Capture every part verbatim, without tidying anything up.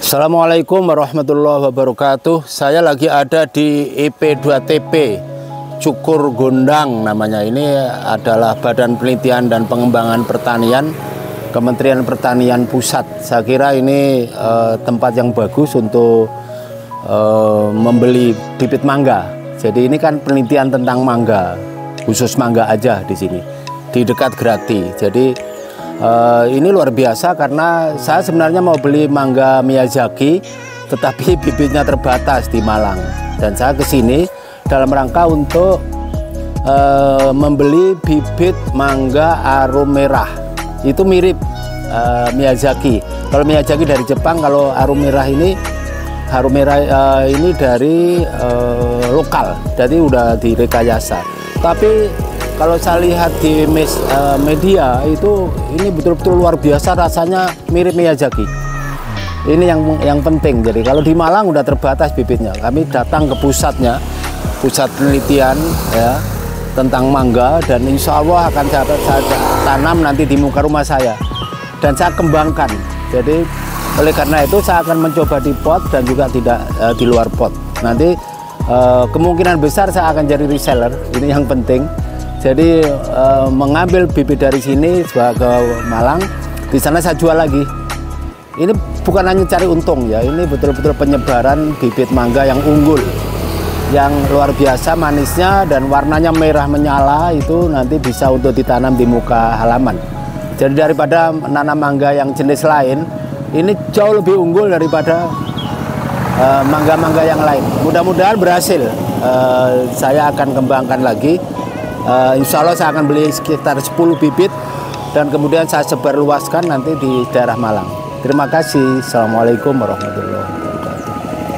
Assalamualaikum warahmatullahi wabarakatuh. Saya lagi ada di I P dua T P Cukur Gondang namanya. Ini adalah Badan Penelitian dan Pengembangan Pertanian Kementerian Pertanian Pusat. Saya kira ini uh, tempat yang bagus untuk uh, membeli bibit mangga. Jadi ini kan penelitian tentang mangga, khusus mangga aja di sini, di dekat Grati. Jadi Uh, ini luar biasa karena saya sebenarnya mau beli mangga Miyazaki, tetapi bibitnya terbatas di Malang. Dan saya kesini dalam rangka untuk uh, membeli bibit mangga arum merah. Itu mirip uh, Miyazaki. Kalau Miyazaki dari Jepang, kalau arum merah ini harum merah uh, ini dari uh, lokal, jadi udah direkayasa. Tapi kalau saya lihat di mes, uh, media itu ini betul-betul luar biasa, rasanya mirip Miyazaki. Ini yang yang penting. Jadi kalau di Malang udah terbatas bibitnya. Kami datang ke pusatnya, pusat penelitian ya tentang mangga, dan insya Allah akan saya, saya tanam nanti di muka rumah saya dan saya kembangkan. Jadi oleh karena itu saya akan mencoba di pot dan juga tidak uh, di luar pot. Nanti uh, kemungkinan besar saya akan jadi reseller. Ini yang penting. Jadi e, mengambil bibit dari sini ke Malang, di sana saya jual lagi. Ini bukan hanya cari untung ya, ini betul-betul penyebaran bibit mangga yang unggul, yang luar biasa manisnya dan warnanya merah menyala. Itu nanti bisa untuk ditanam di muka halaman. Jadi daripada menanam mangga yang jenis lain, ini jauh lebih unggul daripada mangga-mangga e, yang lain. Mudah-mudahan berhasil. E, saya akan kembangkan lagi. Uh, insya Allah saya akan beli sekitar sepuluh bibit dan kemudian saya sebarluaskan nanti di daerah Malang. Terima kasih. Assalamualaikum warahmatullahi wabarakatuh.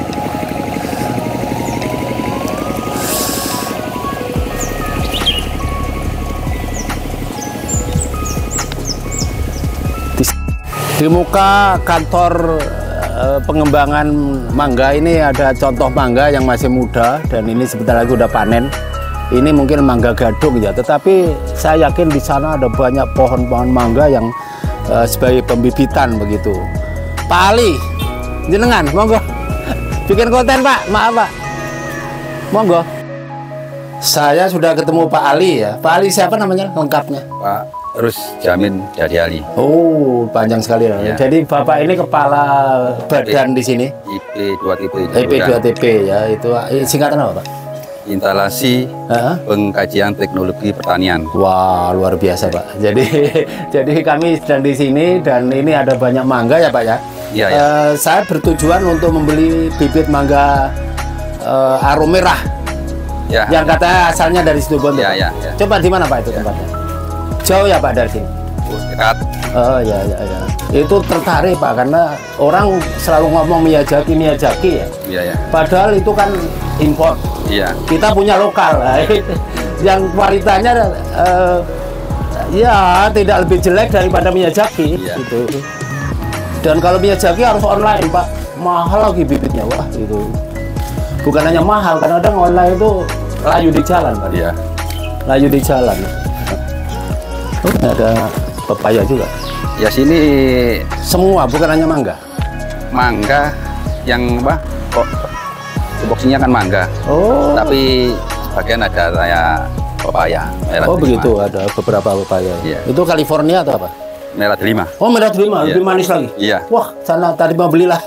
Di, di muka kantor uh, pengembangan mangga ini ada contoh mangga yang masih muda dan ini sebentar lagi udah panen. Ini mungkin mangga gadung ya, tetapi saya yakin di sana ada banyak pohon-pohon mangga yang uh, sebagai pembibitan begitu. Pak Ali, jenengan, monggo. Bikin konten Pak, maaf Pak. Monggo. Saya sudah ketemu Pak Ali ya. Pak Ali siapa namanya lengkapnya? Pak Rus Jamin dari Ali. Oh, panjang sekali ya. Jadi Bapak ini kepala badan di sini. I P dua T P. I P dua T P ya, itu singkatan apa Pak? Instalasi uh-huh. Pengkajian Teknologi Pertanian. Wah, luar biasa Pak. Jadi jadi kami sedang di sini dan ini ada banyak mangga ya Pak ya. Iya, ya. Uh, saya bertujuan untuk membeli bibit mangga uh, arum merah. Ya. Yang katanya asalnya dari Situbondo. Ya, ya, ya. Coba di mana Pak itu ya. Tempatnya? Jauh ya Pak dari sini? Dekat. Oh ya ya ya. Itu tertarik Pak karena orang selalu ngomong Miyazaki Miyazaki ya. Iya ya. Padahal itu kan impor. Iya. Kita punya lokal, yang kualitasnya uh, ya tidak lebih jelek daripada Miyazaki. Iya. Gitu. Dan kalau Miyazaki harus online Pak, mahal lagi bibitnya, wah itu. Bukan hanya mahal, kadang-kadang online itu layu di jalan Pak. Iya. Layu di jalan. Oh, ada pepaya juga. Ya sini semua, bukan hanya mangga. Mangga yang apa? Kok boxnya kan mangga. Oh. Tapi sebagian ada saya pepaya. Merah oh delima. Begitu, ada beberapa pepaya. Iya. Itu California atau apa? Merah delima. Oh, merah delima, iya. Lebih manis lagi. Iya. Wah, sana tadi mau belilah.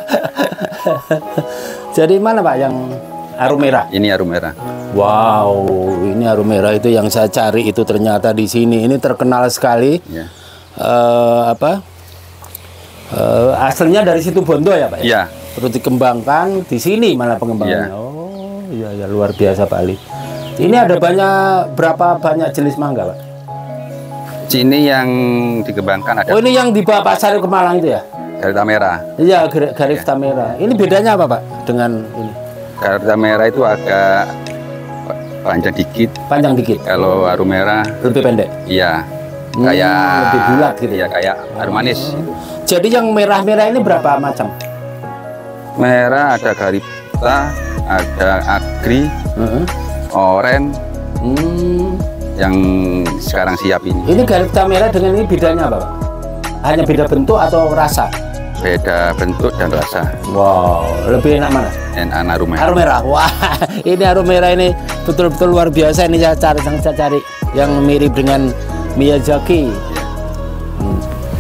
Jadi mana Pak yang arum merah? Ini arum merah. Wow, ini arum merah itu yang saya cari itu ternyata di sini. Ini terkenal sekali. Iya. Uh, apa? Uh, aslinya dari Situbondo ya Pak? Iya. Terus dikembangkan di sini malah pengembangannya. Ya. Oh iya ya, luar biasa Pak Ali. Ini ada banyak, berapa banyak jenis mangga Pak? Sini yang dikembangkan ada. Oh ini yang dibawa Pak Sarif ke Malang itu ya? Garita merah. Iya, Garita ya. Merah. Ini bedanya apa Pak dengan ini? Garita merah itu agak panjang dikit. Panjang dikit. Kalau arum merah lebih pendek. Iya. Hmm, kayak lebih bulat gitu. Iya, kayak arum manis. Hmm. Jadi yang merah-merah ini berapa macam? Merah ada Garita, ada Agri, uh-huh. Oren, hmm. yang sekarang siap ini. Ini Garita merah dengan ini bedanya apa Pak? Hanya beda bentuk atau rasa? beda bentuk dan rasa. Wow, lebih enak mana? Enak arum merah. Arum merah. Wah, ini arum merah ini betul-betul luar biasa. Ini saya cari, saya cari yang mirip dengan Miyazaki. Ya. Hmm.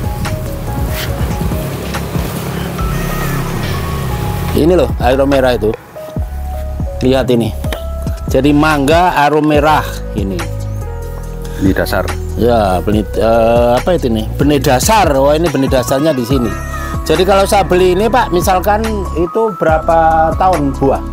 Ini loh arum merah itu. Lihat ini. Jadi mangga arum merah ini. Ini dasar. Ya, benih uh, apa itu nih? Benih dasar. Wah, ini benih dasarnya di sini. Jadi kalau saya beli ini Pak, misalkan itu berapa tahun buah?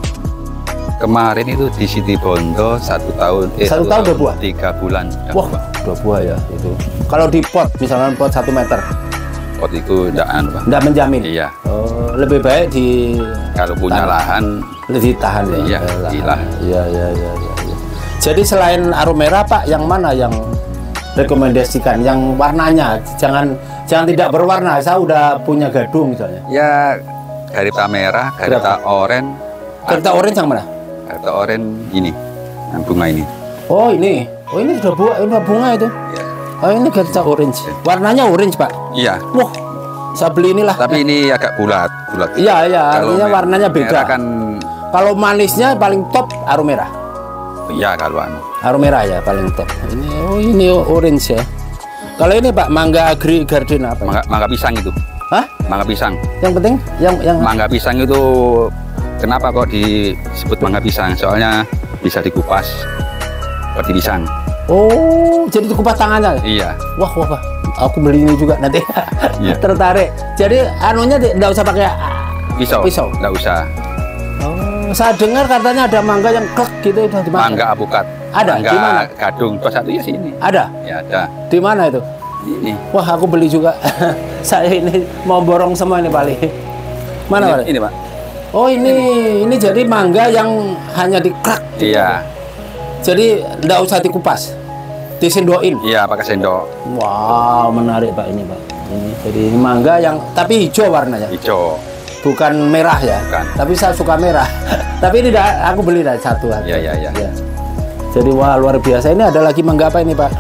Kemarin itu di Siti Bondo satu tahun. Eh, satu, satu tahun dua buah? Tiga bulan. Wah, buah. dua buah ya itu. Kalau di pot, misalkan pot satu meter. Pot itu tidak anu, Pak. Tidak menjamin. Iya. Oh, lebih baik di. Kalau punya tanah. Lahan. Lebih tahan ya. Iya. Iya. Iya, iya, iya. Ya. Jadi selain arum merah Pak, yang mana yang rekomendasikan? Yang warnanya jangan jangan tidak berwarna. Saya udah punya gadung misalnya. Ya, garita merah, garita oranye. Garita oranye yang mana? Garita oranye ini, yang bunga ini. Oh ini, oh ini sudah bunga, udah bunga itu. Ya. Oh ini garita orange. Warnanya orange Pak. Iya. Wah, saya beli inilah. Tapi ini agak bulat, bulat. Iya iya. Artinya warnanya beda. Kan. Kalau manisnya paling top arum merah. Iya kalau anu. Arum merah ya paling top. Ini oh ini orange ya. Kalau ini Pak, mangga agri garden apa? Mangga, mangga pisang itu. Hah? Mangga pisang. Yang penting, yang yang. Mangga pisang itu kenapa kok disebut mangga pisang? Soalnya bisa dikupas seperti pisang. Oh, jadi dikupas tangannya? Iya. Wah, wah, wah. Aku beli ini juga nanti. Iya. Tertarik. Jadi anunya tidak usah pakai pisau. Pisau. Tidak usah. Oh, saya dengar katanya ada mangga yang klek gitu udah dimakan. Mangga apukat. Ada mangga di mana? Gadung. Terus satu ya sini. Ada? Ya ada. Di mana itu? Ini. Wah, aku beli juga. Saya ini mau borong semua ini Pak. Mana Pak? Ini, ini Pak. Oh ini ini jadi mangga yang hanya dikrek. Gitu. Iya. Jadi enggak usah dikupas, disendokin. Iya, pakai sendok. Wow, menarik Pak ini Pak. Ini jadi ini mangga yang tapi hijau warnanya. Hijau. Bukan merah ya. Bukan. Tapi saya suka merah. Tapi ini dah, aku beli dah satu. Iya iya iya. Ya. Jadi wah luar biasa. Ini ada lagi mangga apa ini Pak?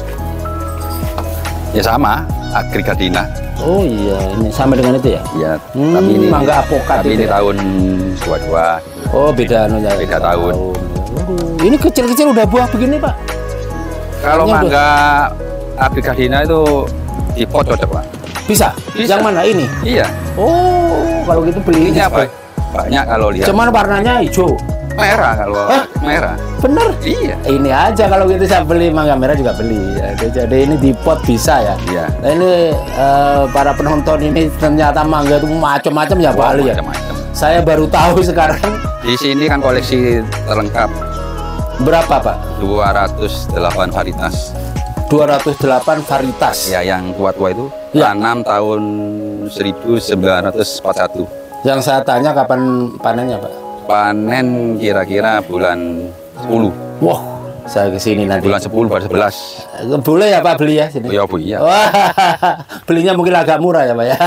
Ya sama, Agri Gardina. Oh iya, ini sama dengan itu ya? Iya. Hmm, tapi ini mangga apokat. Tapi ini ya? tahun dua dua. Oh beda anu ya. Beda tahun. tahun. Ini kecil-kecil udah buah begini Pak? Kalau ini mangga udah... Agri Gardina itu di pot cocok Pak. Bisa? Bisa. Yang mana ini? Iya. Oh, kalau gitu beli ini apa? Banyak kalau lihat. Cuman warnanya hijau. Merah kalau Hah? merah. Bener? Iya. Ini aja kalau gitu saya beli mangga merah juga beli. Ya, jadi ini di pot bisa ya. Iya. Nah, ini uh, para penonton ini ternyata mangga itu macam-macam ya Pak Ali ya. Macam-macam. Saya baru tahu sekarang. Di sini kan koleksi terlengkap. Berapa Pak? dua ratus delapan varietas. dua ratus delapan varietas. Ya, yang tua-tua itu ya. Tanam tahun seribu sembilan ratus empat puluh satu. Yang saya tanya kapan panennya Pak? Panen kira-kira bulan sepuluh. Wah, saya kesini nanti. Bulan sepuluh, bulan sebelas. Boleh ya Pak beli ya sini? Oh, ya Bu, iya. Wah, belinya mungkin agak murah ya Pak ya.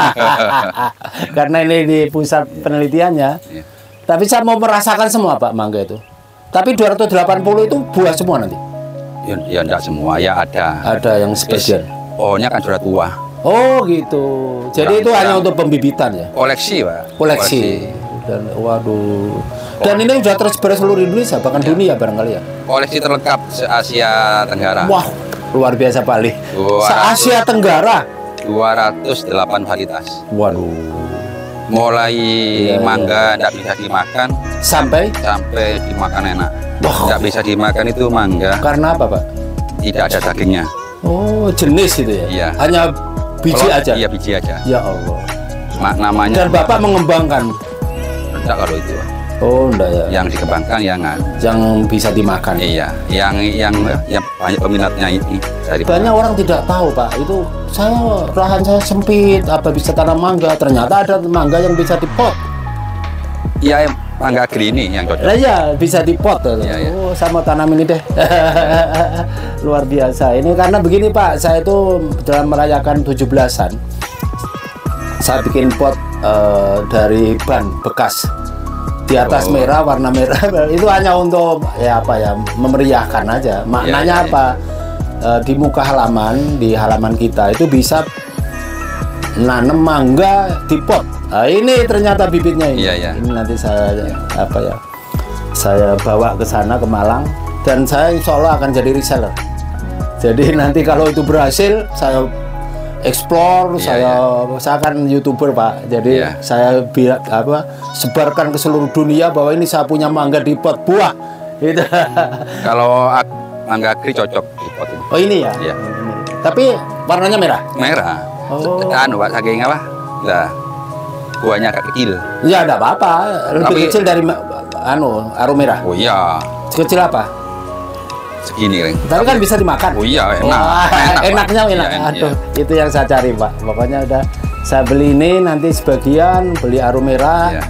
Karena ini di pusat penelitiannya. Ya. Tapi saya mau merasakan semua Pak mangga itu. Tapi dua ratus delapan puluh itu buah semua nanti? Ya, ya enggak semua, ya ada. Ada yang sebagian. Pohonnya kan sudah tua. Oh gitu. Jadi Kurang, itu hanya kurang. untuk pembibitan ya? Koleksi Pak. Koleksi. Dan waduh. Dan ini sudah tersebar seluruh Indonesia, bahkan ya. dunia barangkali ya? Koleksi terlengkap se-Asia Tenggara. Wah, luar biasa Pak Ali. Se-Asia Tenggara? dua ratus delapan varietas. Waduh. Mulai ya, mangga tidak ya. bisa dimakan sampai sampai dimakan enak. Wow. Tidak bisa dimakan itu mangga. Karena apa Pak? Tidak ada dagingnya. Oh, jenis itu ya? Iya. Hanya biji Kalau, aja? Iya, biji aja. Ya Allah. Ma namanya. Dan Bapak mengembangkan? Enggak kalau itu. Oh, enggak ya. Yang dikembangkan yang yang bisa dimakan. Iya, yang yang yang banyak peminatnya ini. Banyak orang tidak tahu Pak. Itu saya lahan saya sempit, apa bisa tanam mangga? Ternyata ada mangga yang bisa dipot. Iya, mangga agri ini yang cocok. Nah, ya bisa dipot. Ya, ya. Oh, saya mau tanam ini deh. Luar biasa. Ini karena begini Pak, saya itu dalam merayakan tujuh belasan. Saya bikin pot uh, dari ban bekas. Di atas oh. merah, warna merah. Itu hanya untuk ya apa ya, memeriahkan aja. Maknanya ya, ya, apa? Ya. Uh, di muka halaman, di halaman kita itu bisa nanam mangga di pot. Nah, ini ternyata bibitnya ini. Iya, iya. Ini nanti saya apa ya? Saya bawa ke sana ke Malang dan saya insya Allah akan jadi reseller. Jadi nanti kalau itu berhasil, saya explore, iya, saya iya. saya kan YouTuber Pak. Jadi iya. saya biar apa sebarkan ke seluruh dunia bahwa ini saya punya mangga di pot buah. Gitu. Kalau mangga kri cocok di pot ini. Oh ini ya. Iya. Tapi warnanya merah. Merah. Oh. Anu Pak, saking apa? Lah, buahnya agak kecil. Ya ada apa-apa. Lebih Tapi, kecil dari anu arum merah. Oh iya. Kecil apa? Segini, Reng. Tapi kan bisa dimakan. Oh iya, enak. Wah, enak enaknya enak. Iya, Aduh, iya. itu yang saya cari, Pak. Pokoknya udah saya beli ini nanti sebagian beli arum merah. Iya.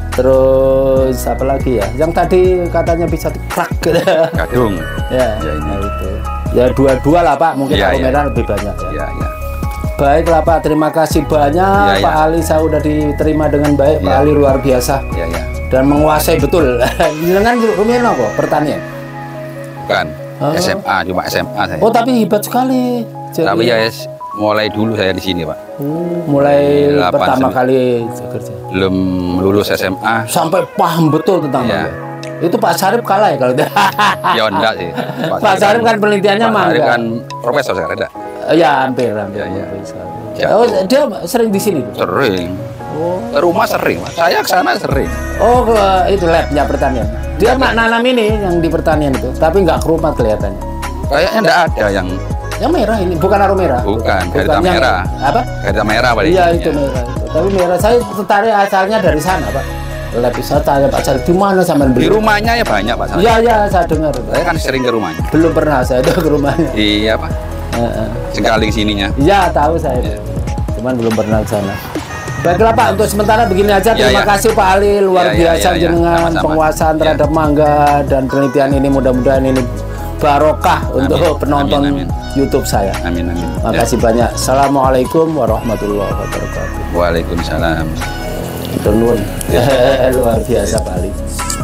Terus apa lagi ya? Yang tadi katanya bisa dikrak gitu. Gadung. Ya, ya ini. Nah itu. Ya dua-dua lah, Pak. Mungkin ya, arum ya. merah lebih banyak ya. Iya, iya. Baiklah Pak, terima kasih banyak ya, Pak ya. Ali, saya udah diterima dengan baik, ya. Pak Ali luar biasa ya, ya. dan menguasai betul. Dengan rumahnya apa? Pertanian? Bukan, oh. S M A, cuma S M A saya. Oh tapi hebat sekali. Jadi, tapi ya mulai dulu saya di sini Pak. Oh, mulai pertama kali kerja. Belum lulus S M A. Sampai paham betul tentang ya. Mangga. Itu Pak Sarip kalah ya kalau itu? Ya enggak sih. Pak, Pak Sarip kan penelitiannya Pak mangga. Sarip kan profesor sekarang enggak? Ya hampir, hampir. Ya, ya. Ya. Oh, dia sering di sini? Sering. Oh. Ke rumah sering, saya ke sana sering. Oh, ke itu labnya pertanian. Dia mak nanam ini yang di pertanian itu, tapi nggak ke rumah kelihatannya. Kayaknya nggak ada yang. Yang merah ini, bukan arum merah. Bukan, bukan garita yang, merah. Apa? Garita merah paling. Iya itu merah. Itu. Tapi merah saya tertarik asalnya dari sana, Pak. Lab saya tanya Pak Sarip, di mana sama beli? Di rumahnya ya banyak Pak. Iya iya, saya dengar. Saya kan sering ke rumahnya. Belum pernah saya itu ke rumahnya. Iya Pak. Uh, Sengkaling sininya. Iya tahu saya, yeah. Cuman belum pernah ke sana. Baiklah Pak, untuk sementara begini aja. Terima yeah, yeah. kasih Pak Ali, luar yeah, biasa yeah, yeah, dengan yeah. penguasaan terhadap yeah. mangga dan penelitian ini. Mudah-mudahan ini barokah amin. Untuk penonton amin, amin. YouTube saya. Amin amin. Makasih yeah. banyak. Assalamualaikum warahmatullahi wabarakatuh. Waalaikumsalam. Turun. Luar biasa Pak Ali.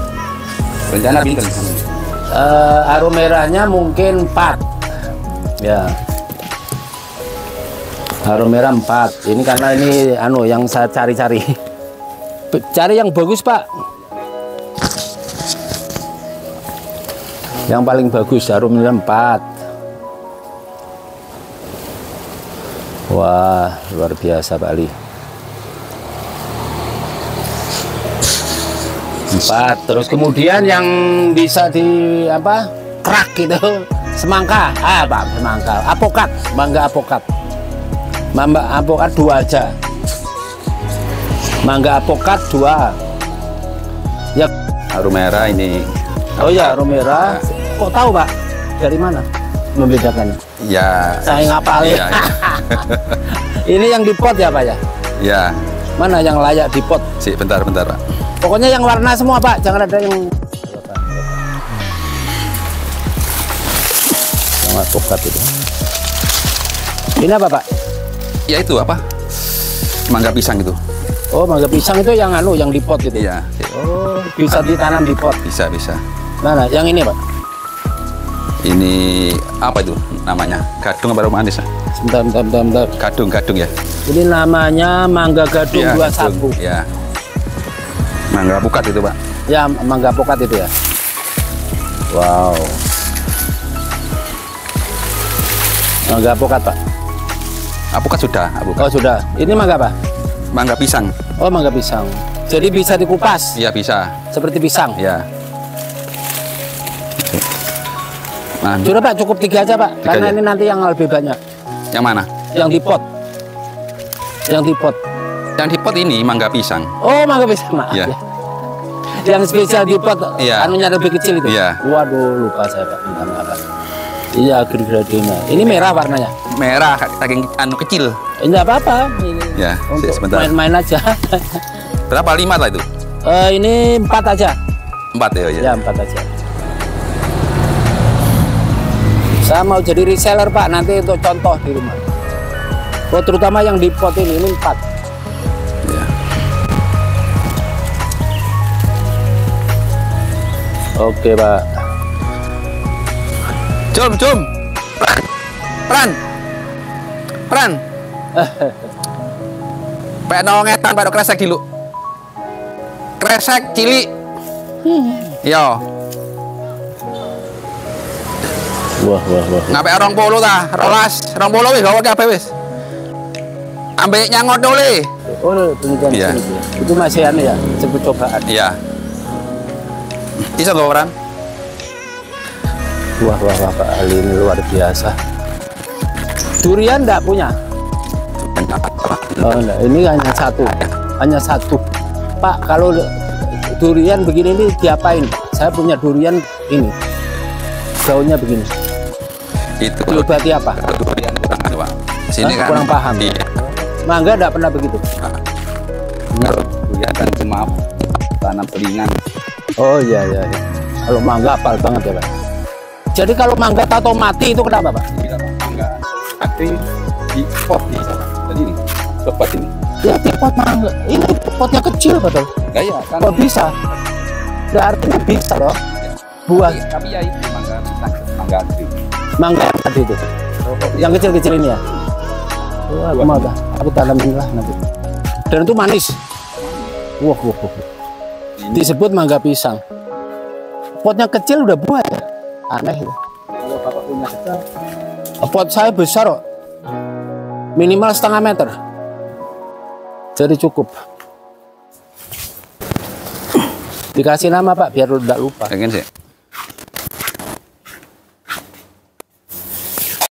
Rencana pinter. Uh, arum merahnya mungkin empat. Ya, harum merah empat. Ini karena ini anu yang saya cari-cari. Cari yang bagus Pak. Yang paling bagus harum merah empat. Wah, luar biasa Pak Ali. Empat. Terus kemudian yang bisa di apa? Krak gitu. Semangka, ah Pak, semangka, apokat, mangga apokat, mangga apokat dua aja, mangga apokat dua, ya. Harum merah ini. Oh ya, harum merah. Ya. Kok tahu Pak? Dari mana membedakannya? Ya. Saya ngapalin. Ya, ya. Ini yang di pot ya Pak ya? Ya. Mana yang layak di pot? Si, bentar, bentar Pak. Pokoknya yang warna semua Pak, jangan ada yang. Apokat itu. Ini apa Pak? Ya itu apa? Mangga pisang itu. Oh, mangga pisang itu yang anu, yang di pot itu. Iya. Oh, bisa ditanam di pot. Bisa, bisa. Mana? Yang ini Pak? Ini apa itu namanya? Gadung apa manis? Sebentar, bentar, bentar, bentar. Gadung, gadung ya. Ini namanya mangga gadung ya, dua satu. Ya. Mangga apokat itu Pak. Ya, mangga apokat itu ya. Wow. Mangga apokat Pak. Apokat sudah. Apokat. Oh sudah. Ini mangga apa? Mangga pisang. Oh mangga pisang. Jadi bisa dikupas. Iya bisa. Seperti pisang. Iya. Nah, sudah Pak, cukup tiga aja Pak. Tiga karena aja. Ini nanti yang lebih banyak. Yang mana? Yang di pot. Yang di pot. Yang di pot ini mangga pisang. Oh mangga pisang. Maaf ya. Yang spesial di pot. Iya. Anunya lebih kecil itu. Iya. Waduh lupa saya Pak. Minta maaf Pak. Iya, gradina. Ini merah warnanya. Merah, saking anu kecil. Enggak apa-apa. Ya, untuk sebentar. Main-main aja. Berapa lima lah itu? Uh, ini empat aja. Empat ya? Ya, ya empat aja. Saya mau jadi reseller Pak, nanti untuk contoh di rumah. Oh, terutama yang di pot ini, ini empat. Ya. Oke Pak. Jom, jom. Peran. Peran. Pak nongetan Pak kresek dulu. Kresek cilik. Hmm. Yo. Wah, wah, wah. Ngapain orang polo ta? Rolas, orang polo wis gawe kabeh wis. Ambek nyangot dole. Oh, demikian. Iya. Itu masih anu ya, sebut cobaan. Iya. Bisa loh orang. Wah, wah, wah, Pak Ali ini luar biasa. Durian enggak punya? Oh, enggak. Ini hanya satu. Hanya satu. Pak, kalau durian begini ini diapain? Saya punya durian ini. Daunnya begini. Itu berarti apa? Durian kurang anu, Pak. Sini kan kurang paham. Iya. Mangga enggak pernah begitu. Kalau durian kan cuma tanam selingan. Oh iya, iya, iya. Kalau mangga apal banget ya, Pak. Jadi kalau mangga atau mati itu kenapa, Pak? Iya, Pak. Mangga mati di pot nih. Jadi ini, pot ini. Ya, di pot mangga. Ini potnya kecil, betul? Enggak ya, kan. Kok bisa? Berarti bisa loh. Buah. Tapi ya itu mangga pisang, mangga asli. Mangga yang tadi itu. Yang kecil-kecil ini ya. Wah, aku mau dah. Aku tanamin lah nanti. Dan itu manis. Wah, wah, wah. Disebut mangga pisang. Potnya kecil udah buah ya. Aneh ya. Kalau Bapak punya besar. Pot saya besar kok. Minimal setengah meter. Jadi cukup. Dikasih nama Pak biar lu tidak lupa. Pengen sih.